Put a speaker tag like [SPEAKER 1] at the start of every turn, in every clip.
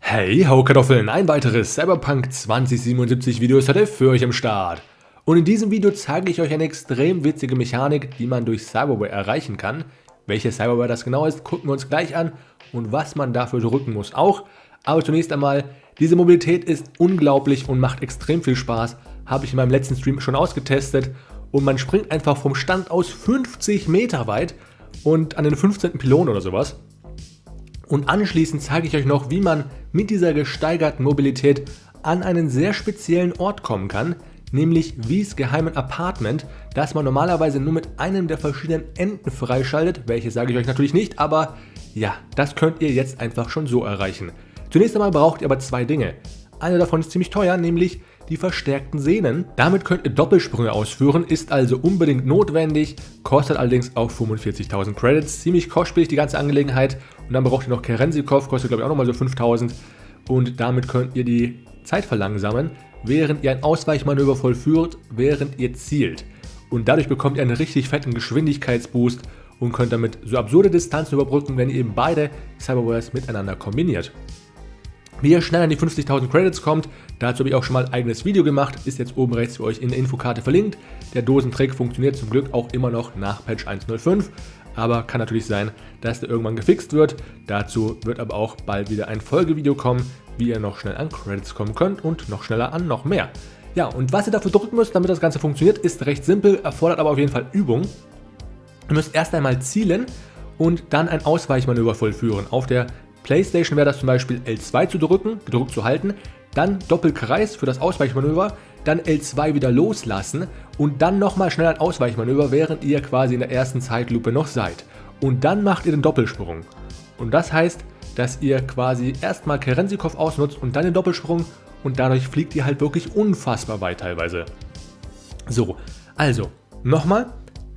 [SPEAKER 1] Hey, ho Kartoffeln, ein weiteres Cyberpunk 2077 Video ist heute für euch am Start. Und in diesem Video zeige ich euch eine extrem witzige Mechanik, die man durch Cyberware erreichen kann. Welche Cyberware das genau ist, gucken wir uns gleich an und was man dafür drücken muss auch. Aber zunächst einmal, diese Mobilität ist unglaublich und macht extrem viel Spaß. Habe ich in meinem letzten Stream schon ausgetestet und man springt einfach vom Stand aus 50 Meter weit und an den 15. Pylon oder sowas. Und anschließend zeige ich euch noch, wie man mit dieser gesteigerten Mobilität an einen sehr speziellen Ort kommen kann, nämlich V's geheimen Apartment, das man normalerweise nur mit einem der verschiedenen Enden freischaltet, welche sage ich euch natürlich nicht, aber ja, das könnt ihr jetzt einfach schon so erreichen. Zunächst einmal braucht ihr aber zwei Dinge. Eine davon ist ziemlich teuer, nämlich die verstärkten Sehnen. Damit könnt ihr Doppelsprünge ausführen, ist also unbedingt notwendig, kostet allerdings auch 45.000 Credits. Ziemlich kostspielig die ganze Angelegenheit. Und dann braucht ihr noch Kerenzikov, kostet glaube ich auch nochmal so 5.000. Und damit könnt ihr die Zeit verlangsamen, während ihr ein Ausweichmanöver vollführt, während ihr zielt. Und dadurch bekommt ihr einen richtig fetten Geschwindigkeitsboost und könnt damit so absurde Distanzen überbrücken, wenn ihr eben beide Cyberwares miteinander kombiniert. Wie ihr schnell an die 50.000 Credits kommt, dazu habe ich auch schon mal ein eigenes Video gemacht, ist jetzt oben rechts für euch in der Infokarte verlinkt. Der Dosentrick funktioniert zum Glück auch immer noch nach Patch 1.05, aber kann natürlich sein, dass der irgendwann gefixt wird. Dazu wird aber auch bald wieder ein Folgevideo kommen, wie ihr noch schnell an Credits kommen könnt und noch schneller an noch mehr. Ja, und was ihr dafür drücken müsst, damit das Ganze funktioniert, ist recht simpel, erfordert aber auf jeden Fall Übung. Ihr müsst erst einmal zielen und dann ein Ausweichmanöver vollführen. Auf der PlayStation wäre das zum Beispiel L2 zu drücken, gedrückt zu halten, dann Doppelkreis für das Ausweichmanöver, dann L2 wieder loslassen und dann nochmal schnell ein Ausweichmanöver, während ihr quasi in der ersten Zeitlupe noch seid. Und dann macht ihr den Doppelsprung. Und das heißt, dass ihr quasi erstmal Kerenzikov ausnutzt und dann den Doppelsprung und dadurch fliegt ihr halt wirklich unfassbar weit teilweise. So, also nochmal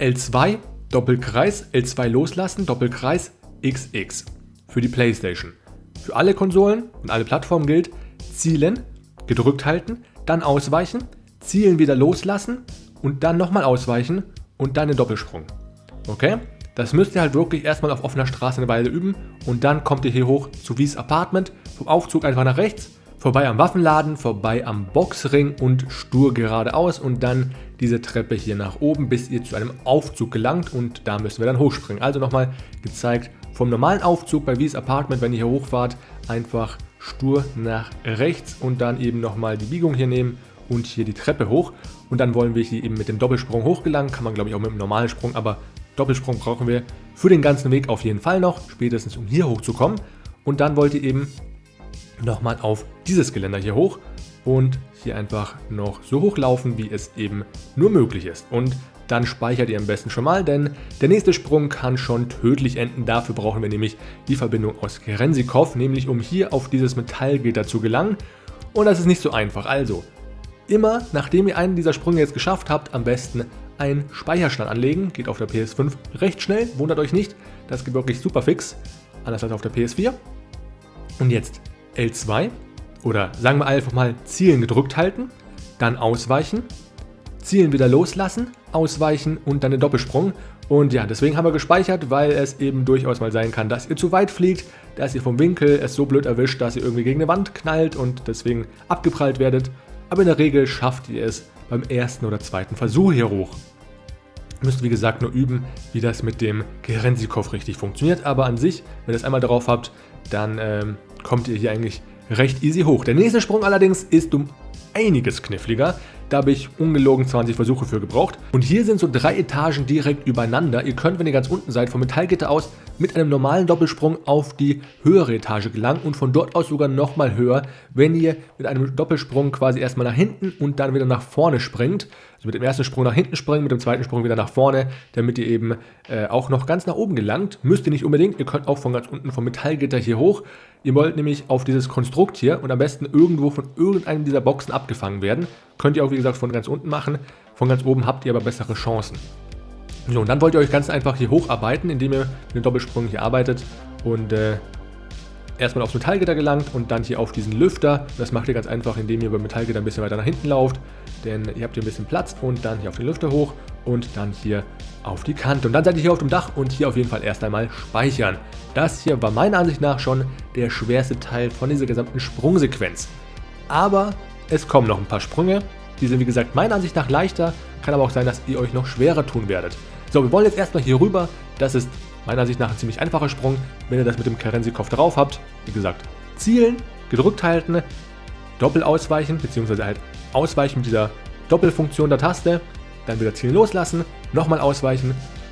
[SPEAKER 1] L2, Doppelkreis, L2 loslassen, Doppelkreis, XX. Für die PlayStation. Für alle Konsolen und alle Plattformen gilt, zielen, gedrückt halten, dann ausweichen, zielen wieder loslassen und dann nochmal ausweichen und dann den Doppelsprung. Okay? Das müsst ihr halt wirklich erstmal auf offener Straße eine Weile üben und dann kommt ihr hier hoch zu V's Apartment, vom Aufzug einfach nach rechts, vorbei am Waffenladen, vorbei am Boxring und stur geradeaus und dann diese Treppe hier nach oben, bis ihr zu einem Aufzug gelangt und da müssen wir dann hochspringen. Also nochmal gezeigt, vom normalen Aufzug bei V's Apartment, wenn ihr hier hochfahrt, einfach stur nach rechts und dann eben nochmal die Biegung hier nehmen und hier die Treppe hoch. Und dann wollen wir hier eben mit dem Doppelsprung hochgelangen, kann man glaube ich auch mit dem normalen Sprung, aber Doppelsprung brauchen wir für den ganzen Weg auf jeden Fall noch, spätestens um hier hochzukommen. Und dann wollt ihr eben nochmal auf dieses Geländer hier hoch und hier einfach noch so hochlaufen, wie es eben nur möglich ist. Und dann speichert ihr am besten schon mal, denn der nächste Sprung kann schon tödlich enden. Dafür brauchen wir nämlich die Verbindung aus Kerenzikov, nämlich um hier auf dieses Metallgitter zu gelangen. Und das ist nicht so einfach. Also, immer nachdem ihr einen dieser Sprünge jetzt geschafft habt, am besten einen Speicherstand anlegen. Geht auf der PS5 recht schnell, wundert euch nicht. Das geht wirklich super fix, anders als auf der PS4. Und jetzt L2 oder sagen wir einfach mal Zielen gedrückt halten, dann ausweichen, Zielen wieder loslassen, ausweichen und dann den Doppelsprung. Und ja, deswegen haben wir gespeichert, weil es eben durchaus mal sein kann, dass ihr zu weit fliegt, dass ihr vom Winkel es so blöd erwischt, dass ihr irgendwie gegen eine Wand knallt und deswegen abgeprallt werdet. Aber in der Regel schafft ihr es beim ersten oder zweiten Versuch hier hoch. Ihr müsst wie gesagt nur üben, wie das mit dem Kerenzikov richtig funktioniert. Aber an sich, wenn ihr es einmal drauf habt, dann kommt ihr hier eigentlich recht easy hoch. Der nächste Sprung allerdings ist um einiges kniffliger. Da habe ich ungelogen 20 Versuche für gebraucht. Und hier sind so 3 Etagen direkt übereinander. Ihr könnt, wenn ihr ganz unten seid, vom Metallgitter aus mit einem normalen Doppelsprung auf die höhere Etage gelangen und von dort aus sogar nochmal höher, wenn ihr mit einem Doppelsprung quasi erstmal nach hinten und dann wieder nach vorne springt. Also mit dem ersten Sprung nach hinten springen, mit dem zweiten Sprung wieder nach vorne, damit ihr eben auch noch ganz nach oben gelangt. Müsst ihr nicht unbedingt, ihr könnt auch von ganz unten vom Metallgitter hier hoch. Ihr wollt nämlich auf dieses Konstrukt hier und am besten irgendwo von irgendeinem dieser Boxen abgefangen werden. Könnt ihr auch wie gesagt von ganz unten machen, von ganz oben habt ihr aber bessere Chancen. So, und dann wollt ihr euch ganz einfach hier hocharbeiten, indem ihr mit dem Doppelsprung hier arbeitet und erstmal aufs Metallgitter gelangt und dann hier auf diesen Lüfter. Das macht ihr ganz einfach, indem ihr beim Metallgitter ein bisschen weiter nach hinten lauft, denn ihr habt hier ein bisschen Platz und dann hier auf den Lüfter hoch und dann hier auf die Kante. Und dann seid ihr hier auf dem Dach und hier auf jeden Fall erst einmal speichern. Das hier war meiner Ansicht nach schon der schwerste Teil von dieser gesamten Sprungsequenz. Aber es kommen noch ein paar Sprünge. Die sind wie gesagt meiner Ansicht nach leichter. Kann aber auch sein, dass ihr euch noch schwerer tun werdet. So, wir wollen jetzt erstmal hier rüber. Das ist meiner Ansicht nach ein ziemlich einfacher Sprung. Wenn ihr das mit dem Karenzi-Kopf drauf habt, wie gesagt, zielen, gedrückt halten, doppelt ausweichen, beziehungsweise halt ausweichen mit dieser Doppelfunktion der Taste. Dann wieder zielen loslassen, nochmal ausweichen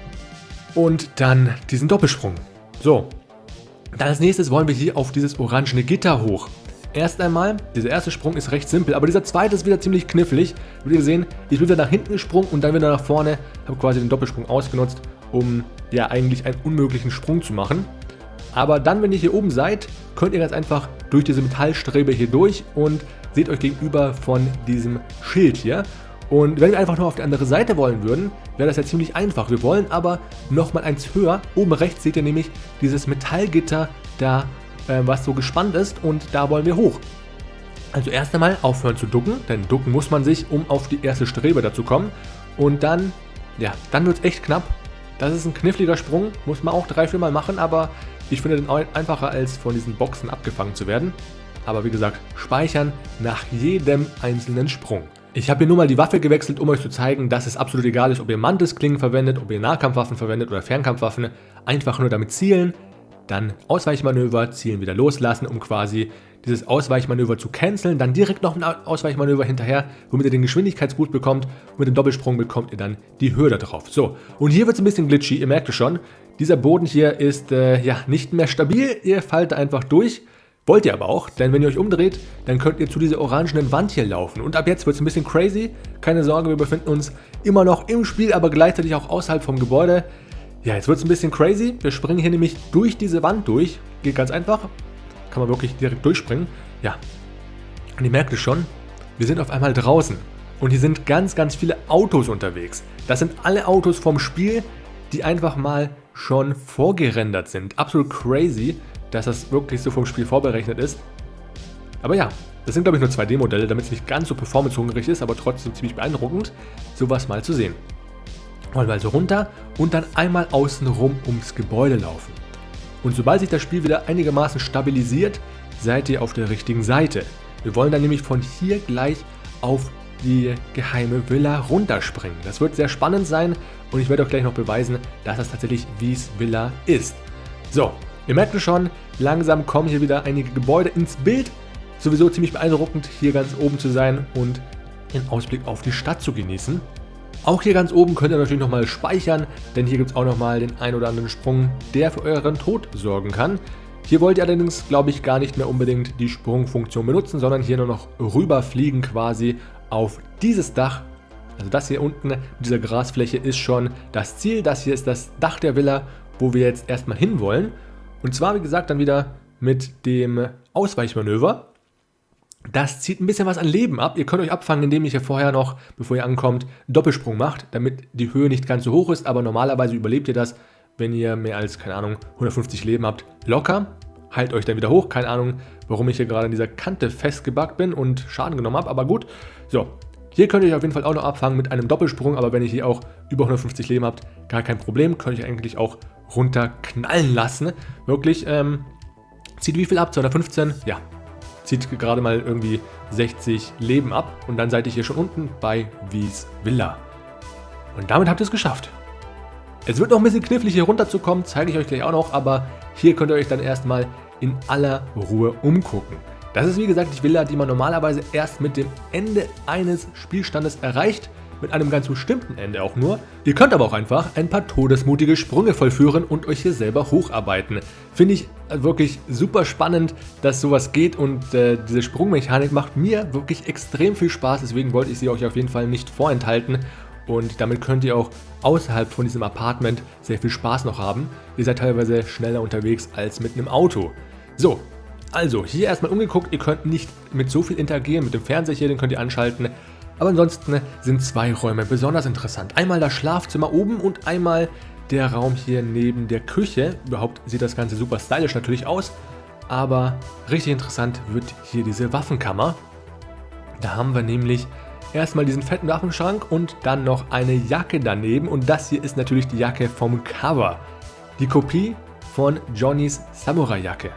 [SPEAKER 1] und dann diesen Doppelsprung. So, dann als nächstes wollen wir hier auf dieses orangene Gitter hoch. Erst einmal, dieser erste Sprung ist recht simpel, aber dieser zweite ist wieder ziemlich knifflig. Wie ihr sehen, ich bin wieder nach hinten gesprungen und dann wieder nach vorne, habe quasi den Doppelsprung ausgenutzt, um ja eigentlich einen unmöglichen Sprung zu machen. Aber dann, wenn ihr hier oben seid, könnt ihr ganz einfach durch diese Metallstrebe hier durch und seht euch gegenüber von diesem Schild hier. Und wenn wir einfach nur auf die andere Seite wollen würden, wäre das ja ziemlich einfach. Wir wollen aber nochmal eins höher. Oben rechts seht ihr nämlich dieses Metallgitter da, was so gespannt ist, und da wollen wir hoch. Also erst einmal aufhören zu ducken, denn ducken muss man sich, um auf die erste Strebe dazu kommen. Und dann, ja, dann wird es echt knapp. Das ist ein kniffliger Sprung, muss man auch 3-4 Mal machen, aber ich finde den einfacher, als von diesen Boxen abgefangen zu werden. Aber wie gesagt, speichern nach jedem einzelnen Sprung. Ich habe hier nur mal die Waffe gewechselt, um euch zu zeigen, dass es absolut egal ist, ob ihr Mantisklingen verwendet, ob ihr Nahkampfwaffen verwendet oder Fernkampfwaffen. Einfach nur damit zielen, dann Ausweichmanöver, zielen wieder loslassen, um quasi dieses Ausweichmanöver zu canceln. Dann direkt noch ein Ausweichmanöver hinterher, womit ihr den Geschwindigkeitsboost bekommt. Und mit dem Doppelsprung bekommt ihr dann die Höhe da drauf. So, und hier wird es ein bisschen glitchy, ihr merkt es schon. Dieser Boden hier ist ja nicht mehr stabil, ihr fallt einfach durch. Wollt ihr aber auch, denn wenn ihr euch umdreht, dann könnt ihr zu dieser orangenen Wand hier laufen. Und ab jetzt wird es ein bisschen crazy. Keine Sorge, wir befinden uns immer noch im Spiel, aber gleichzeitig auch außerhalb vom Gebäude. Ja, jetzt wird es ein bisschen crazy. Wir springen hier nämlich durch diese Wand durch. Geht ganz einfach. Kann man wirklich direkt durchspringen. Ja, und ihr merkt es schon, wir sind auf einmal draußen. Und hier sind ganz, ganz viele Autos unterwegs. Das sind alle Autos vom Spiel, die einfach mal schon vorgerendert sind. Absolut crazy, dass das wirklich so vom Spiel vorberechnet ist. Aber ja, das sind glaube ich nur 2D-Modelle, damit es nicht ganz so performancehungrig ist, aber trotzdem ziemlich beeindruckend, sowas mal zu sehen. Wollen wir also runter und dann einmal außenrum ums Gebäude laufen. Und sobald sich das Spiel wieder einigermaßen stabilisiert, seid ihr auf der richtigen Seite. Wir wollen dann nämlich von hier gleich auf die geheime Villa runterspringen. Das wird sehr spannend sein und ich werde euch gleich noch beweisen, dass das tatsächlich V's Villa ist. So, ihr merkt es schon, langsam kommen hier wieder einige Gebäude ins Bild. Sowieso ziemlich beeindruckend, hier ganz oben zu sein und den Ausblick auf die Stadt zu genießen. Auch hier ganz oben könnt ihr natürlich nochmal speichern, denn hier gibt es auch nochmal den ein oder anderen Sprung, der für euren Tod sorgen kann. Hier wollt ihr allerdings, glaube ich, gar nicht mehr unbedingt die Sprungfunktion benutzen, sondern hier nur noch rüberfliegen quasi auf dieses Dach. Also das hier unten mit dieser Grasfläche ist schon das Ziel. Das hier ist das Dach der Villa, wo wir jetzt erstmal hinwollen. Und zwar, wie gesagt, dann wieder mit dem Ausweichmanöver. Das zieht ein bisschen was an Leben ab. Ihr könnt euch abfangen, indem ihr hier vorher noch, bevor ihr ankommt, einen Doppelsprung macht, damit die Höhe nicht ganz so hoch ist. Aber normalerweise überlebt ihr das, wenn ihr mehr als, keine Ahnung, 150 Leben habt, locker. Heilt euch dann wieder hoch. Keine Ahnung, warum ich hier gerade an dieser Kante festgebackt bin und Schaden genommen habe, aber gut. So, hier könnt ihr euch auf jeden Fall auch noch abfangen mit einem Doppelsprung, aber wenn ihr hier auch über 150 Leben habt, gar kein Problem. Könnt ihr eigentlich auch runterknallen lassen. Wirklich, zieht wie viel ab? 215? Ja. Zieht gerade mal irgendwie 60 Leben ab und dann seid ihr hier schon unten bei V's Villa. Und damit habt ihr es geschafft. Es wird noch ein bisschen knifflig hier runterzukommen, zeige ich euch gleich auch noch, aber hier könnt ihr euch dann erstmal in aller Ruhe umgucken. Das ist wie gesagt die Villa, die man normalerweise erst mit dem Ende eines Spielstandes erreicht, mit einem ganz bestimmten Ende auch nur. Ihr könnt aber auch einfach ein paar todesmutige Sprünge vollführen und euch hier selber hocharbeiten. Finde ich wirklich super spannend, dass sowas geht und diese Sprungmechanik macht mir wirklich extrem viel Spaß, deswegen wollte ich sie euch auf jeden Fall nicht vorenthalten. Und damit könnt ihr auch außerhalb von diesem Apartment sehr viel Spaß noch haben. Ihr seid teilweise schneller unterwegs als mit einem Auto. So, also hier erstmal umgeguckt, ihr könnt nicht mit so viel interagieren, mit dem Fernseher hier, den könnt ihr anschalten. Aber ansonsten sind zwei Räume besonders interessant. Einmal das Schlafzimmer oben und einmal der Raum hier neben der Küche. Überhaupt sieht das Ganze super stylisch natürlich aus, aber richtig interessant wird hier diese Waffenkammer. Da haben wir nämlich erstmal diesen fetten Waffenschrank und dann noch eine Jacke daneben. Und das hier ist natürlich die Jacke vom Cover. Die Kopie von Johnnys Samurai-Jacke.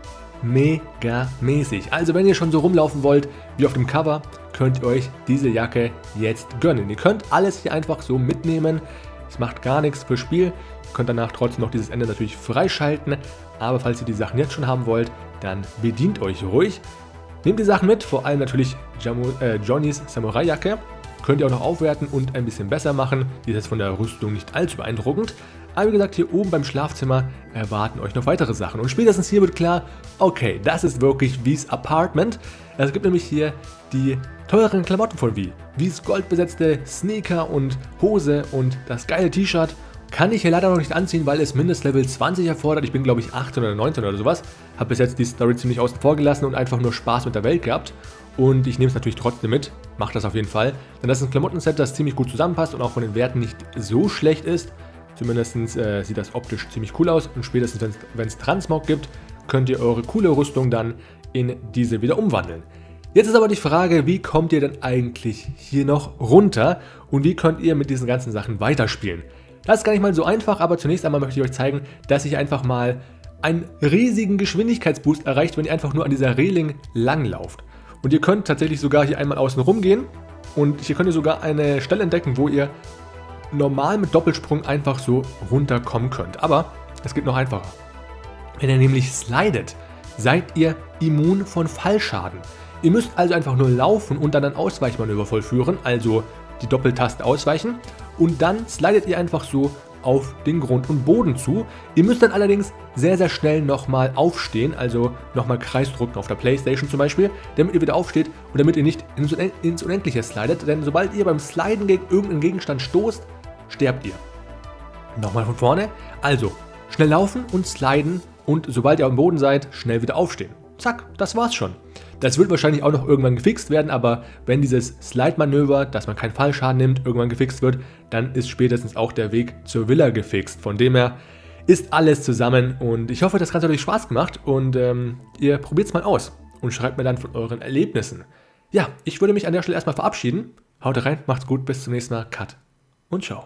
[SPEAKER 1] Mega mäßig. Also wenn ihr schon so rumlaufen wollt wie auf dem Cover, könnt ihr euch diese Jacke jetzt gönnen. Ihr könnt alles hier einfach so mitnehmen. Es macht gar nichts fürs Spiel. Ihr könnt danach trotzdem noch dieses Ende natürlich freischalten. Aber falls ihr die Sachen jetzt schon haben wollt, dann bedient euch ruhig. Nehmt die Sachen mit, vor allem natürlich Johnnys Samurai-Jacke. Könnt ihr auch noch aufwerten und ein bisschen besser machen. Die ist jetzt von der Rüstung nicht allzu beeindruckend. Aber wie gesagt, hier oben beim Schlafzimmer erwarten euch noch weitere Sachen. Und spätestens hier wird klar, okay, das ist wirklich V's Apartment. Es gibt nämlich hier die teuren Klamotten von V. V's goldbesetzte Sneaker und Hose und das geile T-Shirt. Kann ich hier leider noch nicht anziehen, weil es Mindestlevel 20 erfordert. Ich bin glaube ich 18 oder 19 oder sowas. Habe bis jetzt die Story ziemlich außen vor gelassen und einfach nur Spaß mit der Welt gehabt. Und ich nehme es natürlich trotzdem mit. Mache das auf jeden Fall. Denn das ist ein Klamottenset, das ziemlich gut zusammenpasst und auch von den Werten nicht so schlecht ist. Zumindest sieht das optisch ziemlich cool aus. Und spätestens wenn es Transmog gibt, könnt ihr eure coole Rüstung dann in diese wieder umwandeln. Jetzt ist aber die Frage, wie kommt ihr denn eigentlich hier noch runter? Und wie könnt ihr mit diesen ganzen Sachen weiterspielen? Das ist gar nicht mal so einfach, aber zunächst einmal möchte ich euch zeigen, dass ihr einfach mal einen riesigen Geschwindigkeitsboost erreicht, wenn ihr einfach nur an dieser Reling langlauft. Und ihr könnt tatsächlich sogar hier einmal außen rum gehen und hier könnt ihr sogar eine Stelle entdecken, wo ihr normal mit Doppelsprung einfach so runterkommen könnt. Aber es geht noch einfacher. Wenn ihr nämlich slidet, seid ihr immun von Fallschaden. Ihr müsst also einfach nur laufen und dann ein Ausweichmanöver vollführen, also die Doppeltaste ausweichen und dann slidet ihr einfach so auf den Grund und Boden zu. Ihr müsst dann allerdings sehr, sehr schnell nochmal aufstehen, also nochmal Kreis drücken auf der Playstation zum Beispiel, damit ihr wieder aufsteht und damit ihr nicht ins Unendliche slidet, denn sobald ihr beim Sliden gegen irgendeinen Gegenstand stoßt, sterbt ihr. Nochmal von vorne, also schnell laufen und sliden und sobald ihr am Boden seid, schnell wieder aufstehen. Zack, das war's schon. Das wird wahrscheinlich auch noch irgendwann gefixt werden, aber wenn dieses Slide-Manöver, dass man keinen Fallschaden nimmt, irgendwann gefixt wird, dann ist spätestens auch der Weg zur Villa gefixt. Von dem her ist alles zusammen und ich hoffe, das Ganze hat euch Spaß gemacht und ihr probiert es mal aus und schreibt mir dann von euren Erlebnissen. Ja, ich würde mich an der Stelle erstmal verabschieden. Haut rein, macht's gut, bis zum nächsten Mal. Cut und ciao.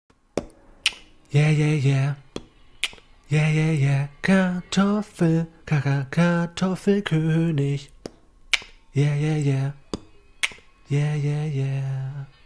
[SPEAKER 1] Yeah, yeah, yeah. Yeah, yeah, yeah. Kartoffelkönig. Yeah, yeah, yeah. Yeah, yeah, yeah.